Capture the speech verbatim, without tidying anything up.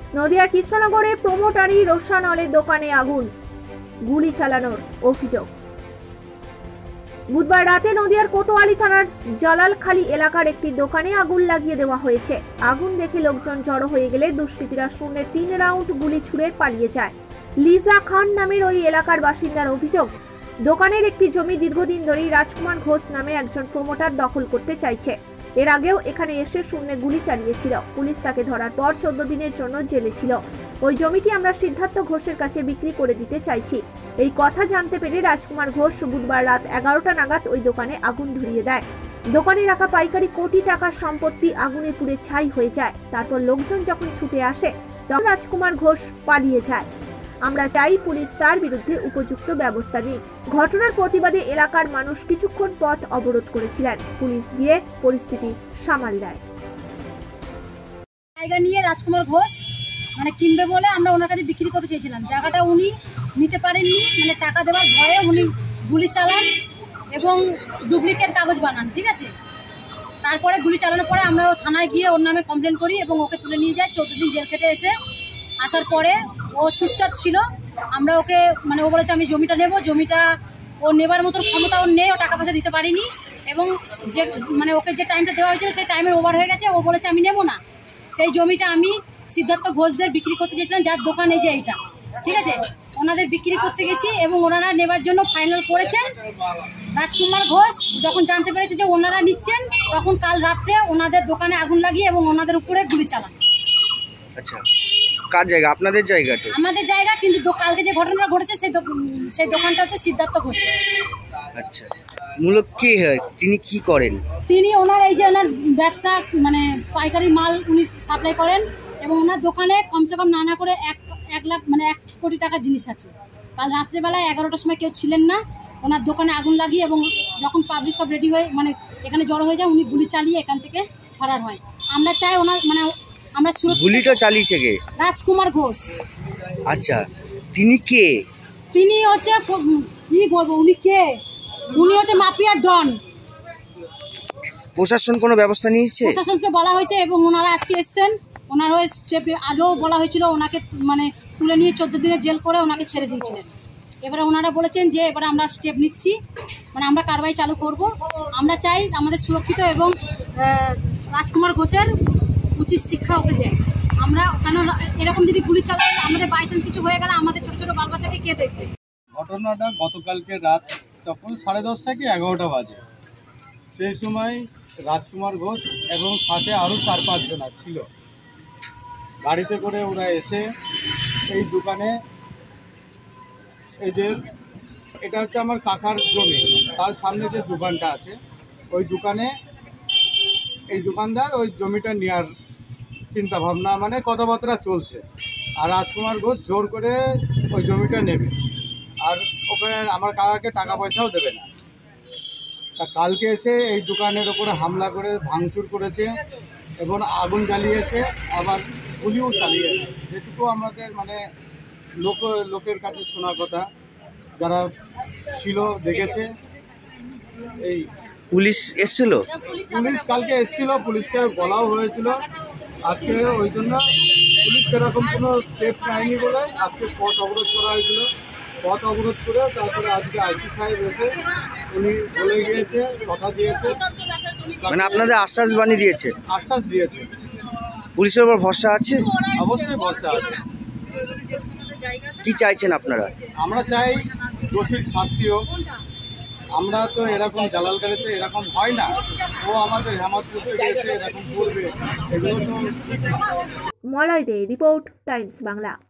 নদিয়ার কৃষ্ণনগরে প্রমোটারি রসায়নের দোকানে আগুন, গুলি চালানোর অভিযোগ। বুধবার রাতে নদিয়ার কোতোয়ালি থানার জালালখালী এলাকার একটি দোকানে আগুন লাগিয়ে দেওয়া হয়েছে। আগুন দেখে লোকজন জড়ো হয়ে গেলে দুষ্কৃতীরা শূন্যে তিন রাউন্ড গুলি ছুড়ে পালিয়ে যায়। লিজা খান নামের ওই এলাকার বাসিন্দার অভিযোগ, দোকানের একটি জমি দীর্ঘদিন ধরেই রাজকুমার ঘোষ নামে একজন প্রমোটার দখল করতে চাইছে। এর আগেও এখানে এসে শূন্যে গুলি চালিয়েছিল। পুলিশ তাকে ধরার পর চোদ্দ দিনের জন্য জেলে ছিল। ওই জমিটি আমরা সিদ্ধার্থ ঘোষের কাছে বিক্রি করে দিতে চাইছি। এই কথা জানতে পেরে রাজকুমার ঘোষ বুধবার রাত এগারোটা নাগাদ ওই দোকানে আগুন ধরিয়ে দেয়। দোকানে রাখা পাইকারি কোটি টাকার সম্পত্তি আগুনে পুড়ে ছাই হয়ে যায়। তারপর লোকজন যখন ছুটে আসে তখন রাজকুমার ঘোষ পালিয়ে যায়। আমরা চাই পুলিশ তার বিরুদ্ধে উপযুক্ত ব্যবস্থা নিক। ঘটনার প্রতিবাদে এলাকার মানুষ কিছুক্ষণ পথ অবরোধ করেছিলেন। পুলিশ গিয়ে পরিস্থিতি সামাল দেয়। জায়গা নিয়ে রাজকুমার ঘোষ মানে কিনবে বলে আমরা ওনার কাছে বিক্রি করতে চেয়েছিলাম। জায়গাটা উনি নিতে পারেননি, মানে টাকা দেওয়ার ভয়ে উনি গুলি চালান এবং ডুপ্লিকেট কাগজ বানান। ঠিক আছে, তারপরে গুলি চালানোর পরে আমরা থানায় গিয়ে ওর নামে কমপ্লেন করি এবং ওকে তুলে নিয়ে যাই। চোদ্দ দিন জেল খেটে এসে আসার পরে ও চুপচাপ ছিল। আমরা ওকে মানে ও বলেছে আমি জমিটা নেব, জমিটা ও নেবার মতো ক্ষমতা ওর নেই, ও টাকা পয়সা দিতে পারিনি এবং যে মানে ওকে যে টাইমটা দেওয়া হয়েছিল সেই টাইমের ওভার হয়ে গেছে। ও বলেছে আমি নেব না। সেই জমিটা আমি সিদ্ধার্থ ঘোষদের বিক্রি করতে চেয়েছিলাম, যার দোকান এই যে এইটা। ঠিক আছে, ওনাদের বিক্রি করতে গেছি এবং ওনারা নেবার জন্য ফাইনাল করেছেন। রাজকুমার ঘোষ যখন জানতে পেরেছে যে ওনারা নিচ্ছেন, তখন কাল রাত্রে ওনাদের দোকানে আগুন লাগিয়ে এবং ওনাদের উপরে গুলি চালান। আচ্ছা, কার জায়গা? আপনাদের জায়গা তো? আমাদের জায়গা, কিন্তু কালকে যে ঘটনাটা ঘটেছে সেই সেই দোকানটা হচ্ছে সিদ্ধার্থ ঘোষ। আচ্ছা, মূলত কি হয়, তিনি কি করেন? তিনি ওনার এই যে ওনার ব্যবসা মানে পাইকারি মাল উনি সাপ্লাই করেন এবং ওনার দোকানে কমসে কম না না করে এক এক লাখ মানে এক কোটি টাকার জিনিস আছে। কাল রাত্রেবেলায় এগারোটার সময় কেউ ছিলেন না, ওনার দোকানে আগুন লাগিয়ে এবং যখন পাবলিক সব রেডি হয়ে মানে এখানে জড়ো হয়ে যায়, উনি গুলি চালিয়ে এখান থেকে ফেরার হয়। আমরা চাই ওনার মানে আমরা গুলিটা চালিয়েছে কে? রাজকুমার ঘোষ। আচ্ছা, তিনি কে? তিনি হচ্ছে কি বলবো, উনি কে? উনি হচ্ছে মাফিয়ার ডন। প্রশাসন কোনো ব্যবস্থা নিয়েছে? প্রশাসনকে বলা হয়েছে এবং ওনারা আজকে এসছেন। ওনার হয়ে আগেও বলা হয়েছিল, ওনাকে মানে তুলে নিয়ে চোদ্দ দিনের জেল করে ওনাকে ছেড়ে দিয়েছিলেন। এবারে ওনারা বলেছেন যে এবারে আমরা স্টেপ নিচ্ছি, মানে আমরা কারবাই চালু করব। আমরা চাই আমাদের সুরক্ষিত এবং রাজকুমার ঘোষের উচিত শিক্ষা ওকে দেয়। আমরা কেন এরকম যদি গুলি চালাই, আমাদের বাইচান্স কিছু হয়ে গেলে আমাদের ছোট ছোট বাল বাচ্চাকে কে দেখবে? ঘটনাটা গতকালকে রাত তখন সাড়ে দশটা কি এগারোটা বাজে। সেই সময় রাজকুমার ঘোষ এবং সাথে আরও চার পাঁচজন ছিল। গাড়িতে করে ওরা এসে এই দোকানে, এই যে এটা হচ্ছে আমার কাকার জমি, তার সামনে যে দোকানটা আছে ওই দোকানে এই দোকানদার ওই জমিটা নেওয়ার চিন্তা ভাবনা মানে কথাবার্তা চলছে। আর রাজকুমার ঘোষ জোর করে ওই জমিটা নেবে আর ওখানে আমার কাকাকে টাকা পয়সাও দেবে না। তা কালকে এসে এই দোকানের ওপরে হামলা করে ভাঙচুর করেছে এবং আগুন জ্বালিয়েছে, আবার গুলিও চালিয়েছে। যেটুকু আমাদের মানে লোক লোকের কাছে শোনা কথা, যারা ছিল দেখেছে। এই পুলিশ এসেছিল? পুলিশ কালকে এসেছিল, পুলিশকে বলাও হয়েছিল। আজকে ওই জন্য পুলিশ সেরকম কোনো স্টেপ নেয়নি বলে আজকে পথ অবরোধ করা হয়েছিল। পথ অবরোধ করে তারপরে আজকে আইসি সাহেব এসে উনি বলে গিয়েছে, কথা দিয়েছে, মানে আপনাদের আশ্বাস বাণী দিয়েছে? আশ্বাস দিয়েছে। পুলিশের উপর ভরসা আছে? অবশ্যই ভরসা আছে। কি চাইছেন আপনারা? আমরা চাই দোষীর শাস্তি হোক। আমরা তো এরকম জালালখালীতে এরকম হয় না, ও আমাদের হেমাদপুরে এসে এরকম করবে, এগুলো তো। Malay De report, Times Bangla.